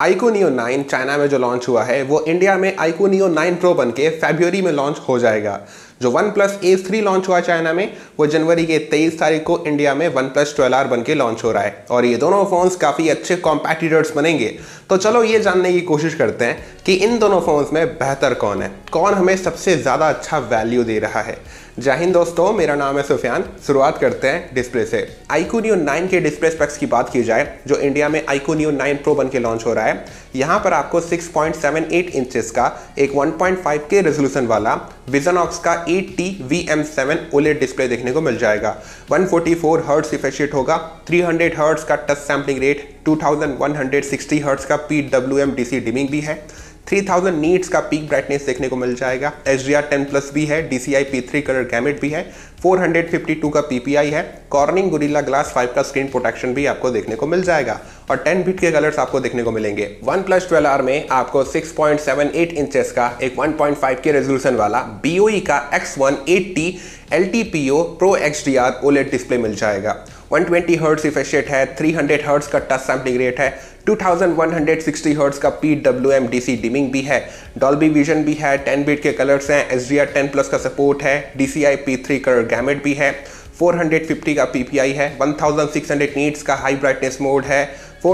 iQOO Neo 9 China में जो launch हुआ है वो इंडिया में iQOO Neo 9 Pro बन के फरवरी में लॉन्च हो जाएगा। जो OnePlus Ace 3 लॉन्च हुआ चाइना में वो जनवरी के 23 तारीख को इंडिया में OnePlus 12R बन के लॉन्च हो रहा है और ये दोनों फोन्स काफ़ी अच्छे कॉम्पिटिटर्स बनेंगे। तो चलो ये जानने की कोशिश करते हैं कि इन दोनों फोन्स में बेहतर कौन है, कौन हमें सबसे ज़्यादा अच्छा वैल्यू दे रहा है। जय हिंद दोस्तों, मेरा नाम है सुफियान। शुरुआत करते हैं डिस्प्ले से। iQOO Neo 9 के डिस्प्ले स्पेक्स की बात की जाए जो इंडिया में iQOO Neo 9 Pro बन के लॉन्च हो रहा है, यहाँ पर आपको 6.78 इंचेस का एक 1.5K रेजोल्यूशन वाला विजनॉक्स का 8T VM7 OLED डिस्प्ले देखने को मिल जाएगा। 144 हर्ट्ज रिफ्रेश रेट होगा, 300 हर्ट्ज का टच सैम्पलिंग रेट, 2160 हर्ट्ज का PWM DC डिमिंग भी है, 3000 नीट्स का पीक ब्राइटनेस देखने को मिल जाएगा, HDR10+ भी है, DCI P3 कलर गैमेट भी है, 452 का PPI है, कॉर्निंग गोरिल्ला ग्लास 5 का स्क्रीन प्रोटेक्शन भी आपको देखने को मिल जाएगा और 10 बिट के कलर्स आपको देखने को मिलेंगे। OnePlus 12R में आपको 6.78 इंचेस का एक 1.5K रेजोल्यूशन वाला BOE का X1 8T LTPO Pro XDR OLED display मिल जाएगा। 120 हर्ट्ज रिफ्रेश रेट है, 300 हर्ट्ज का टच सैम्पलिंग रेट है, 2160 हर्ट्ज का PWM DC डिमिंग भी है, डॉल्बी विजन भी है, 10 बिट के कलर्स हैं, HDR10+ का सपोर्ट है, DCI P3 कलर गैमेट भी है, 450 का PPI है, 1600 नीट्स का हाई ब्राइटनेस मोड है,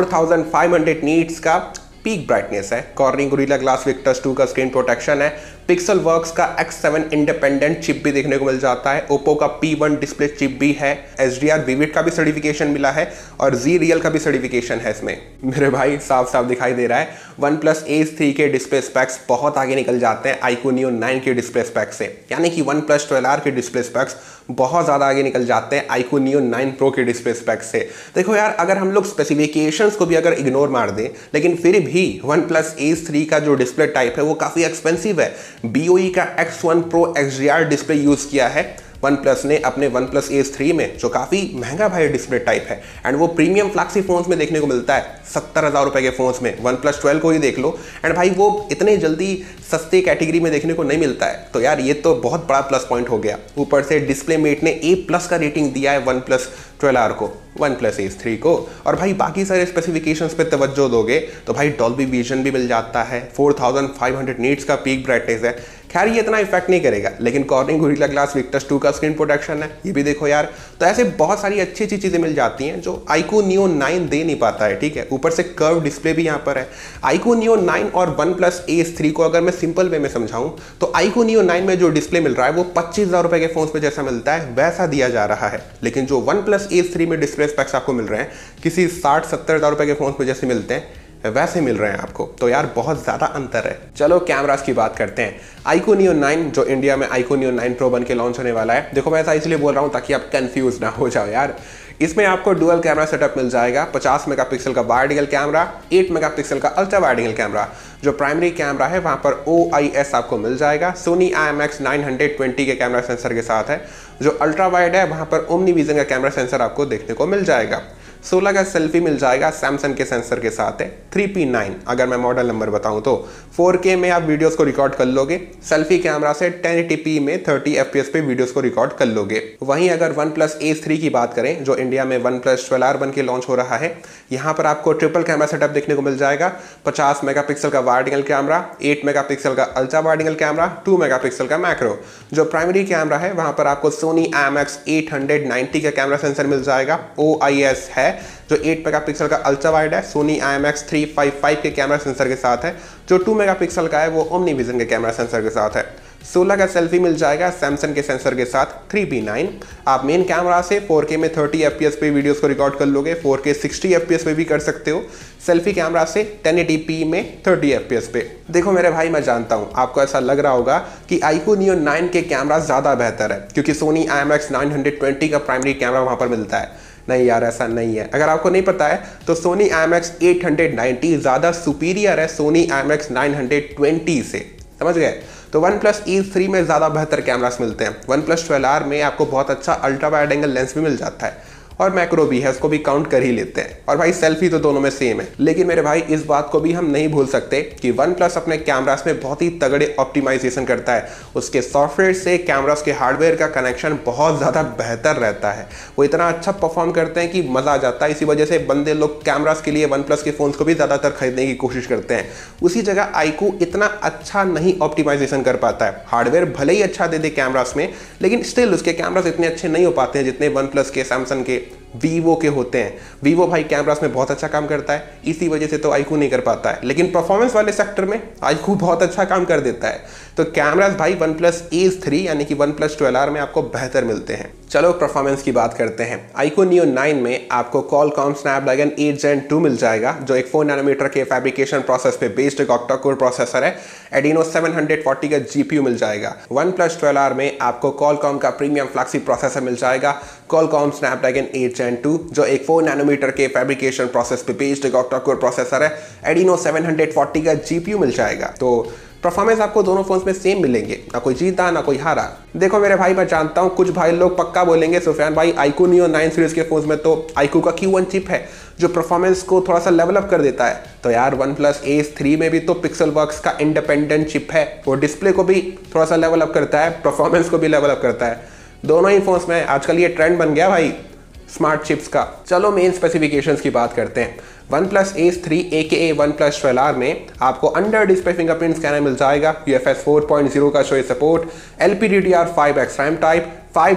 4500 नीट्स का पीक ब्राइटनेस है, कॉर्निंग गोरिल्ला ग्लास विक्टर्स 2 का स्क्रीन प्रोटेक्शन है, पिक्सेलवर्क्स का X7 इंडिपेंडेंट चिप भी देखने को मिल जाता है, ओप्पो का P1 डिस्प्ले चिप भी है, HDR विविड का भी सर्टिफिकेशन मिला है और Z-Real का भी सर्टिफिकेशन है इसमें। मेरे भाई साफ साफ दिखाई दे रहा है OnePlus Ace 3 के डिस्प्ले स्पेक्स बहुत आगे निकल जाते हैं iQOO Neo 9 के डिस्प्ले स्पेक्स से, यानी कि OnePlus 12R के डिस्प्ले स्पेक्स बहुत ज़्यादा आगे निकल जाते हैं iQOO Neo 9 Pro के डिस्प्ले स्पेक्स से। देखो यार, अगर हम लोग स्पेसिफिकेशंस को भी अगर इग्नोर मार दें, लेकिन फिर भी OnePlus Ace 3 का जो डिस्प्ले टाइप है वो काफ़ी एक्सपेंसिव है। BOE का X1 Pro XDR display use किया है OnePlus ने अपने OnePlus Ace 3 में, जो काफ़ी महंगा भाई डिस्प्ले टाइप है एंड वो प्रीमियम फ्लैगशिप फोन्स में देखने को मिलता है 70,000 रुपए के फोन्स में। OnePlus 12 को ही देख लो एंड भाई वो इतने जल्दी सस्ते कैटेगरी में देखने को नहीं मिलता है। तो यार ये तो बहुत बड़ा प्लस पॉइंट हो गया। ऊपर से डिस्प्ले मेट ने A+ का रेटिंग दिया है OnePlus 12R को, OnePlus Ace 3 को। और भाई बाकी सारे स्पेसिफिकेशंस पे तवज्जो दोगे तो भाई डॉल्बी विजन भी मिल जाता है, 4500 नीट्स का पीक ब्राइटनेस है। खैर ये इतना इफेक्ट नहीं करेगा, लेकिन कॉर्निंग गोरिल्ला ग्लास विक्टर्स 2 का स्क्रीन प्रोटेक्शन है, ये भी देखो यार। तो ऐसे बहुत सारी अच्छी अच्छी चीज़ें मिल जाती हैं जो iQOO Neo 9 दे नहीं पाता है, ठीक है। ऊपर से कर्व डिस्प्ले भी यहाँ पर है। iQOO Neo 9 और OnePlus Ace 3 को अगर मैं सिंपल वे में समझाऊं तो iQOO Neo 9 में जो डिस्प्ले मिल रहा है वो 25,000 रुपए के फोन में जैसा मिलता है वैसा दिया जा रहा है, लेकिन जो OnePlus Ace 3 में डिस्प्ले स्पेक्स आपको मिल रहे हैं किसी 60-70,000 रुपए के फोन में जैसे मिलते हैं वैसे मिल रहे हैं आपको। तो यार बहुत ज़्यादा अंतर है। चलो कैमरास की बात करते हैं। iQOO Neo 9 जो इंडिया में iQOO Neo 9 Pro बन के लॉन्च होने वाला है, देखो मैं ऐसा इसलिए बोल रहा हूँ ताकि आप कंफ्यूज ना हो जाओ यार। इसमें आपको डुअल कैमरा सेटअप मिल जाएगा, 50 मेगापिक्सल का वाइड एंगल कैमरा, 8 मेगापिक्सल का अल्ट्रा वाइड एंगल कैमरा। जो प्राइमरी कैमरा है वहाँ पर OIS आपको मिल जाएगा, Sony IMX 920 के कैमरा सेंसर के साथ है। जो अल्ट्रा वाइड है वहाँ पर ओमनी विजन का कैमरा सेंसर आपको देखने को मिल जाएगा। 16 का सेल्फी मिल जाएगा, सैमसंग के सेंसर के साथ है। 3P9 अगर मैं मॉडल नंबर बताऊं तो 4K में आप वीडियोस को रिकॉर्ड कर लोगे। सेल्फी कैमरा से 1080p में 30 FPS पे वीडियोस को रिकॉर्ड कर लोगे। वहीं अगर OnePlus Ace 3 की बात करें जो इंडिया में OnePlus 12R बन के लॉन्च हो रहा है, यहाँ पर आपको ट्रिपल कैमरा सेटअप देखने को मिल जाएगा। 50 मेगापिक्सल का वाइड एंगल कैमरा, 8 मेगापिक्सल का ultra wide angle camera, 2 megapixel का मैक्रो। जो प्राइमरी कैमरा है वहाँ पर आपको Sony IMX 890 का कैमरा सेंसर मिल जाएगा, OIS है। जो 8 मेगापिक्सल का अल्ट्रा वाइड है Sony IMX 355 के कैमरा सेंसर के साथ है। जो 2 मेगापिक्सल का है वो ओमनी विजन के कैमरा सेंसर के साथ है। 16 का सेल्फी मिल जाएगा सैमसंग के सेंसर के साथ। 3P9 आप मेन कैमरा से 4K में 30 FPS पे वीडियोस को रिकॉर्ड कर लोगे, 4K 60 FPS पे भी कर सकते हो। सेल्फी कैमरा से 1080p में 30 FPS पे। देखो मेरे भाई, मैं जानता हूँ आपको ऐसा लग रहा होगा कि iQOO Neo 9 के कैमरा ज़्यादा बेहतर है क्योंकि Sony IMX 920 का प्राइमरी कैमरा वहाँ पर मिलता है। नहीं यार, ऐसा नहीं है। अगर आपको नहीं पता है तो Sony IMX 890 ज़्यादा सुपीरियर है Sony IMX 920 से, समझ गए। तो OnePlus Ace 3 में ज़्यादा बेहतर कैमरास मिलते हैं। OnePlus 12R में आपको बहुत अच्छा अल्ट्रा वाइड एंगल लेंस भी मिल जाता है और मैक्रो भी है, उसको भी काउंट कर ही लेते हैं। और भाई सेल्फी तो दोनों में सेम है। लेकिन मेरे भाई इस बात को भी हम नहीं भूल सकते कि वन प्लस अपने कैमरास में बहुत ही तगड़े ऑप्टिमाइजेशन करता है। उसके सॉफ्टवेयर से कैमरास के हार्डवेयर का कनेक्शन बहुत ज़्यादा बेहतर रहता है। वो इतना अच्छा परफॉर्म करते हैं कि मज़ा आ जाता है। इसी वजह से बंदे लोग कैमरास के लिए वन प्लस के फ़ोन्स को भी ज़्यादातर खरीदने की कोशिश करते हैं। उसी जगह iQOO इतना अच्छा नहीं ऑप्टिमाइजेशन कर पाता है। हार्डवेयर भले ही अच्छा दे दे कैमरास में, लेकिन स्टिल उसके कैमरास इतने अच्छे नहीं हो पाते हैं जितने वन प्लस के, सैमसंग के, वीवो के होते हैं। वीवो भाई कैमरास में बहुत अच्छा काम करता है, इसी वजह से तो iQOO नहीं कर पाता है। लेकिन परफॉर्मेंस वाले सेक्टर में iQOO बहुत अच्छा काम कर देता है। तो कैमरास भाई वन प्लस Ace 3 यानी कि वन प्लस 12R में आपको बेहतर मिलते हैं। चलो परफॉर्मेंस की बात करते हैं। iQOO Neo 9 में आपको Qualcomm Snapdragon 8 Gen 2 मिल जाएगा, जो एक 4 नैनोमीटर के फैब्रिकेशन प्रोसेस पे बेस्ड एक ऑक्टा कोर प्रोसेसर है। Adreno 740 का GPU मिल जाएगा। वन प्लस 12R में आपको Qualcomm का प्रीमियम फ्लैगशिप प्रोसेसर मिल जाएगा, Qualcomm Snapdragon 8 Gen 2, जो एक 4 नैनोमीटर के फैब्रिकेशन प्रोसेस पे बेस्ड एक ऑक्टा कोर प्रोसेसर है। Adreno 740 का GPU मिल जाएगा। तो परफॉर्मेंस आपको दोनों फोन्स में सेम मिलेंगे, ना कोई जीता ना कोई हारा। देखो मेरे भाई, मैं जानता हूँ कुछ भाई लोग पक्का बोलेंगे सुफियान भाई iQOO Neo 9 सीरीज के फोन्स में तो iQOO का Q1 चिप है जो परफॉर्मेंस को थोड़ा सा लेवल अप कर देता है। तो यार वन प्लस Ace 3 में भी तो पिक्सेलवर्क्स का इंडिपेंडेंट चिप है, वो डिस्प्ले को भी थोड़ा सा लेवल अप करता है, परफॉर्मेंस को भी लेवल अप करता है। दोनों ही फोन्स में आजकल ये ट्रेंड बन गया भाई स्मार्ट चिप्स का। चलो मेन स्पेसिफिकेशंस की बात करते हैं। OnePlus Ace 3 AKA OnePlus 12R में आपको अंडर डिस्प्ले फिंगरप्रिंट स्कैनर मिल जाएगा, UFS 4.0 का शो support, LPDDR5X RAM type,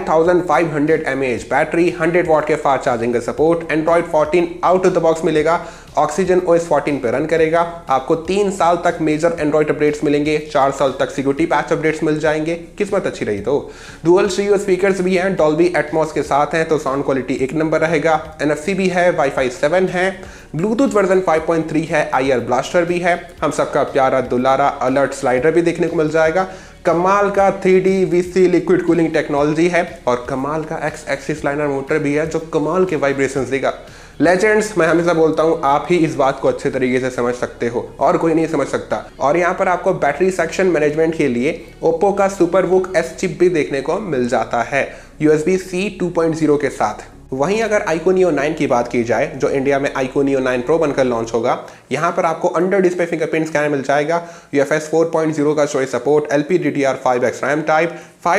5500 mAh battery, 100 watt के फास्ट चार्जिंग का support, Android 14 out of the box मिलेगा, Oxygen OS 14 पे रन करेगा। आपको 3 साल तक मेजर एंड्रॉइड अपडेट्स मिलेंगे, 4 साल तक सिक्योरिटी पैच अपडेट्स मिल जाएंगे, किस्मत अच्छी रही तो। डुअल स्टीरियो स्पीकर्स भी हैं, डॉल्बी एटमॉस के साथ हैं, तो साउंड क्वालिटी एक नंबर रहेगा। NFC भी है, Wi-Fi 7 है, ब्लूटूथ वर्जन 5.3 है, IR ब्लास्टर भी है, हम सबका प्यारा दुलारा अलर्ट स्लाइडर भी देखने को मिल जाएगा। कमाल का 3D VC liquid cooling technology है और कमाल का X एक्सिस लाइनर मोटर भी है जो कमाल के वाइब्रेशंस देगा। लेजेंड्स, मैं हमेशा बोलता हूँ आप ही इस बात को अच्छे तरीके से समझ सकते हो और कोई नहीं समझ सकता। और यहाँ पर आपको बैटरी सेक्शन मैनेजमेंट के लिए ओप्पो का सुपरवुक S चिप भी देखने को मिल जाता है USB-C 2.0 के साथ। वहीं अगर iQOO Neo 9 की बात की जाए, जो इंडिया में iQOO Neo 9 Pro बनकर लॉन्च होगा, यहाँ पर आपको अंडर डिस्प्ले फिंगरप्रिंट स्कैनर मिल जाएगा, UFS 4.0 का शो support, LPDDR5X RAM type,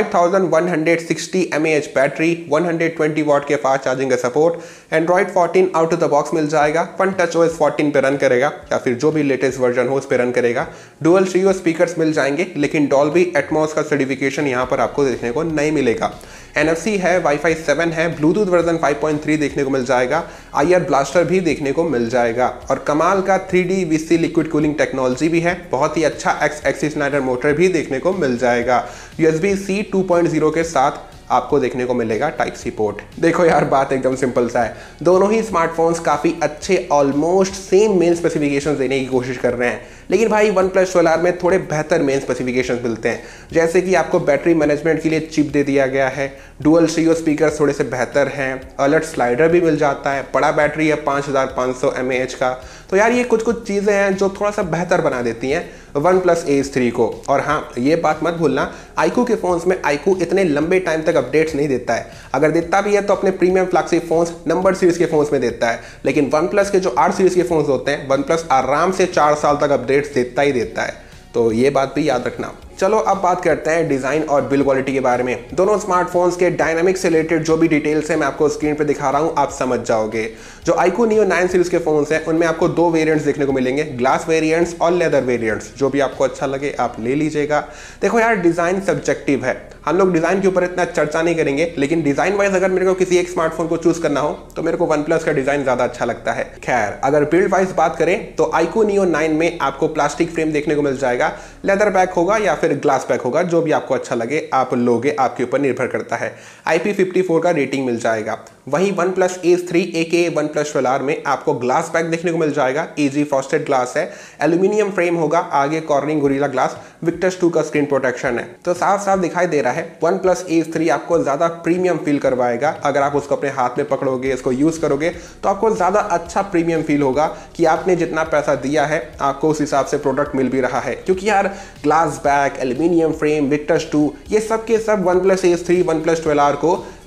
5160 mAh battery, 120 watt के फास्ट चार्जिंग का support, Android 14 out of the box मिल जाएगा, FunTouch OS 14 पे रन करेगा या फिर जो भी लेटेस्ट वर्जन हो उस पे रन करेगा। डुअल स्टीरियो स्पीकर्स मिल जाएंगे, लेकिन डॉल्बी एटमॉस का सर्टिफिकेशन यहाँ पर आपको देखने को नहीं मिलेगा। NFC है, Wi-Fi 7 है, ब्लूटूथ वर्जन 5.3 देखने को मिल जाएगा, IR ब्लास्टर भी देखने को मिल जाएगा और कमाल का 3D VC liquid cooling technology भी है। बहुत ही अच्छा X एक्सिस लाइनर मोटर भी देखने को मिल जाएगा। USB-C 2.0 के साथ आपको देखने को मिलेगा टाइप सी पोर्ट। देखो यार बात एकदम सिंपल सा है, दोनों ही स्मार्टफोन्स काफ़ी अच्छे ऑलमोस्ट सेम मेन स्पेसिफिकेशंस देने की कोशिश कर रहे हैं, लेकिन भाई वन प्लस 12R में थोड़े बेहतर मेन स्पेसिफिकेशंस मिलते हैं। जैसे कि आपको बैटरी मैनेजमेंट के लिए चिप दे दिया गया है, डुअल स्टीरियो स्पीकर थोड़े से बेहतर हैं, अलर्ट स्लाइडर भी मिल जाता है, बड़ा बैटरी है 5500 mAh का। तो यार ये कुछ कुछ चीज़ें हैं जो थोड़ा सा बेहतर बना देती हैं वन प्लस Ace 3 को। और हाँ, ये बात मत भूलना, iQOO के फ़ोन्स में iQOO इतने लंबे टाइम तक अपडेट्स नहीं देता है। अगर देता भी है तो अपने premium flagship phones number series के फ़ोन्स में देता है, लेकिन वन प्लस के जो 8 सीरीज़ के फ़ोन्स होते हैं, वन प्लस आराम से 4 साल तक अपडेट्स देता ही देता है। तो ये बात भी याद रखना। चलो अब बात करते हैं डिज़ाइन और बिल्ड क्वालिटी के बारे में। दोनों स्मार्टफोन्स के डायनामिक्स से रिलेटेड जो भी डिटेल्स है मैं आपको स्क्रीन पे दिखा रहा हूँ, आप समझ जाओगे। जो iQOO Neo 9 सीरीज के फोन्स हैं उनमें आपको 2 वेरिएंट्स देखने को मिलेंगे, ग्लास वेरिएंट्स और लेदर वेरिएंट्स। जो भी आपको अच्छा लगे आप ले लीजिएगा। देखो यार डिज़ाइन सब्जेक्टिव है, हम लोग डिज़ाइन के ऊपर इतना चर्चा नहीं करेंगे, लेकिन डिज़ाइन वाइज अगर मेरे को किसी एक स्मार्टफोन को चूज करना हो तो मेरे को वन प्लस का डिज़ाइन ज़्यादा अच्छा लगता है। खैर अगर बिल्ड वाइज बात करें तो iQOO Neo 9 में आपको प्लास्टिक फ्रेम देखने को मिल जाएगा, लेदर बैक होगा या फिर ग्लास बैक होगा, जो भी आपको अच्छा लगे आप लोगे, आपके ऊपर निर्भर करता है। IP54 का रेटिंग मिल जाएगा। वहीं OnePlus Ace 3 AKA OnePlus 12R में आपको ग्लास बैक देखने को मिल जाएगा, AG फ्रॉस्टेड ग्लास है, एल्यूमिनियम फ्रेम होगा, आगे कॉर्निंग गोरिल्ला ग्लास, विक्टर्स 2 का स्क्रीन प्रोटेक्शन है। तो साफ साफ दिखाई दे रहा है वन प्लस Ace 3 आपको ज़्यादा प्रीमियम फील करवाएगा। अगर आप उसको अपने हाथ में पकड़ोगे, इसको यूज़ करोगे तो आपको ज़्यादा अच्छा प्रीमियम फील होगा कि आपने जितना पैसा दिया है आपको उस हिसाब से प्रोडक्ट मिल भी रहा है। क्योंकि यार glass back, aluminium frame, Victus 2 ये सब के सब OnePlus Ace 3 OnePlus 12R को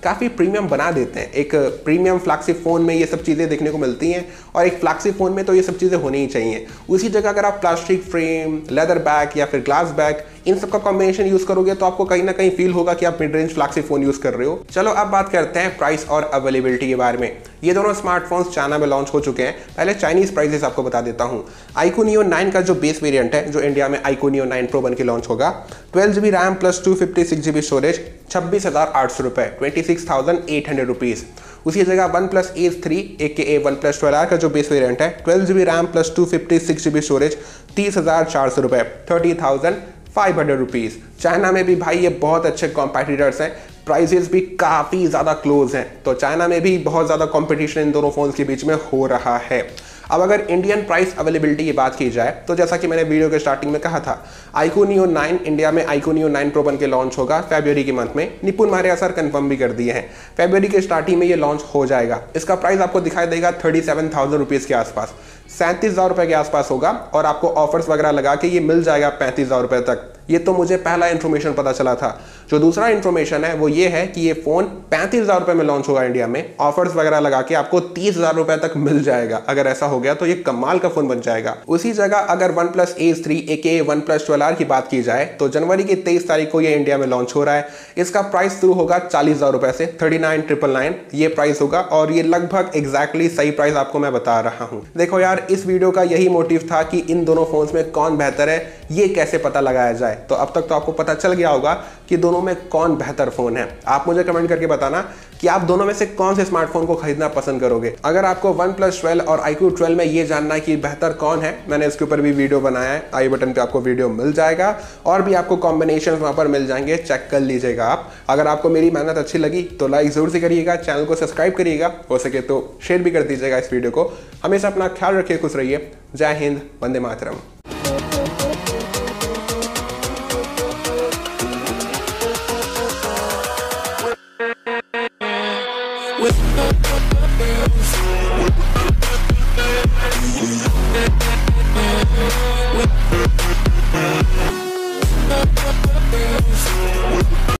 काफ़ी प्रीमियम बना देते हैं। एक प्रीमियम फ्लैगशिप फ़ोन में ये सब चीज़ें देखने को मिलती हैं और एक फ्लैगशिप फ़ोन में तो ये सब चीज़ें होनी ही चाहिए। उसी जगह अगर आप प्लास्टिक फ्रेम, लेदर बैक या फिर ग्लास बैक इन सब का कॉम्बिनेशन यूज़ करोगे तो आपको कहीं ना कहीं फील होगा कि आप mid range flagship phone use कर रहे हो। चलो अब बात करते हैं प्राइस और अवेलेबिलिटी के बारे में। ये दोनों स्मार्टफोन्स चाइना में लॉन्च हो चुके हैं। पहले चाइनीज़ प्राइसेस आपको बता देता हूँ। iQOO Neo 9 का जो बेस वेरिएंट है, जो इंडिया में iQOO Neo 9 Pro बन के लॉन्च होगा, 12GB RAM plus 256GB storage, 26,800 रुपये, 26,800 रुपीज़। उसी जगह OnePlus Ace 3 AKA OnePlus 12R का जो बेस वेरिएंट है, 12GB RAM plus 256GB storage, 30,400 रुपये, 30,500 रुपीज़। चाइना में भी भाई ये बहुत अच्छे कॉम्पिटिटर्स हैं, प्राइजेस भी काफ़ी ज़्यादा क्लोज हैं, तो चाइना में भी बहुत ज़्यादा कंपटीशन इन दोनों फ़ोन्स के बीच में हो रहा है। अब अगर इंडियन प्राइस अवेलेबिलिटी की बात की जाए तो जैसा कि मैंने वीडियो के स्टार्टिंग में कहा था, iQOO Neo 9 इंडिया में iQOO Neo 9 Pro बन के लॉन्च होगा फरवरी के मंथ में। निपुण मारिया सर कंफर्म भी कर दिए हैं, फरवरी के स्टार्टिंग में ये लॉन्च हो जाएगा। इसका प्राइस आपको दिखाई देगा 37,000 रुपीज़ के आसपास, 37,000 रुपये के आसपास होगा और आपको ऑफर्स वगैरह लगा के ये मिल जाएगा 35,000 रुपये तक। ये तो मुझे पहला इन्फॉर्मेशन पता चला था। जो दूसरा इन्फॉर्मेशन है वो ये है कि ये फ़ोन 35,000 रुपये में लॉन्च होगा इंडिया में, ऑफर्स वगैरह लगा के आपको 30,000 रुपये तक मिल जाएगा। अगर ऐसा हो गया तो ये कमाल का फ़ोन बन जाएगा। उसी जगह अगर OnePlus Ace 3 AKA OnePlus 12R की बात की जाए तो जनवरी की 23 तारीख को ये इंडिया में लॉन्च हो रहा है। इसका प्राइस शुरू होगा 40,000 रुपये से, 39,999 ये प्राइस होगा और ये लगभग एग्जैक्टली सही प्राइस आपको मैं बता रहा हूँ। देखो यार, इस वीडियो का यही मोटिव था कि इन दोनों फोन्स में कौन बेहतर है ये कैसे पता लगाया जाए। तो अब तक तो आपको पता चल गया होगा कि दोनों में कौन बेहतर फोन है। आप मुझे कमेंट करके बताना कि आप दोनों में से कौन से स्मार्टफोन को खरीदना पसंद करोगे। अगर आपको OnePlus 12 और iQOO 12 में ये जानना है कि बेहतर कौन है, मैंने इसके ऊपर भी वीडियो बनाया है, आई बटन पे आपको वीडियो मिल जाएगा और भी आपको कॉम्बिनेशन वहां पर मिल जाएंगे, चेक कर लीजिएगा आप। अगर आपको मेरी मेहनत अच्छी लगी तो लाइक जरूर से करिएगा, चैनल को सब्सक्राइब करिएगा, हो सके तो शेयर भी कर दीजिएगा इस वीडियो को। हमेशा अपना ख्याल रखिए, खुश रहिए। जय हिंद, वंदे मातरम। With